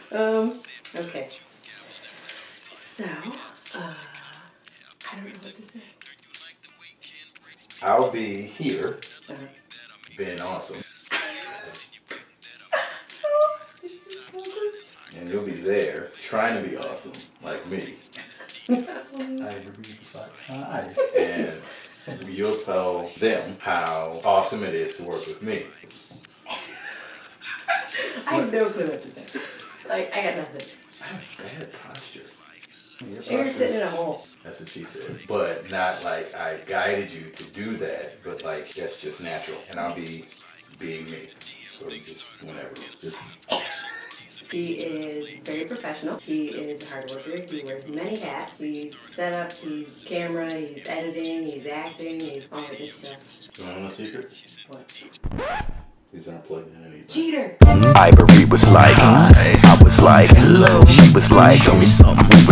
Okay. So, I don't know what to say. I'll be here, being awesome. And you'll be there, trying to be awesome, like me. Ivory was like, hi. And you'll tell them how awesome it is to work with me. I have no clue what to say. Like, I got nothing. I have bad posture. You're sitting in a hole. That's what she said. But not like I guided you to do that, but like that's just natural. And I'll be being me. So just whenever. He is very professional. He is a hard worker. He wears many hats. He's set up, he's camera, he's editing, he's acting, he's all that good stuff. You want to know a secret? What? These aren't plugged in anything. Cheater! Ivory was like, I was like, hello. She was like, show me something.